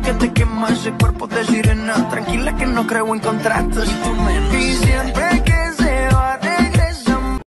te quema ese cuerpo de sirena. Tranquila que no creo en contratos. Y tú menos. Y siempre